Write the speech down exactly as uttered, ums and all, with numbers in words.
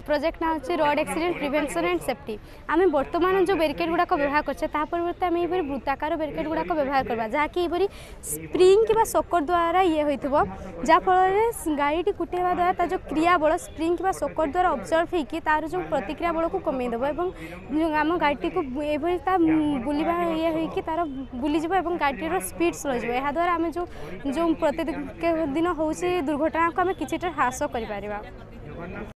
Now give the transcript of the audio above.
Project ना होची road accident prevention and safety. आम बर्तमान जो बैरिकेड गुड़ाक व्यवहार करछे ता परिवर्ते आम ये वृत्ताकार बैरिकेड गुड़ाक व्यवहार करबा जहाँकि ये स्प्रिंग कि शॉकर द्वारा ये होइथिबो जहाँफल गाड़ी कुटेवा द्वारा तार जो क्रिया बल स्प्रिंग कि शॉकर द्वारा ऑब्जर्व होकर तार जो प्रतिक्रिया बल को कमेदेव और आम गाड़ी को ये बुलवा ये होकर तार बुलीज और गाड़ी स्पीड स्लो यह द्वारा आम जो जो प्रतिदिन हो दुर्घटना को आम कि ह्रास कर।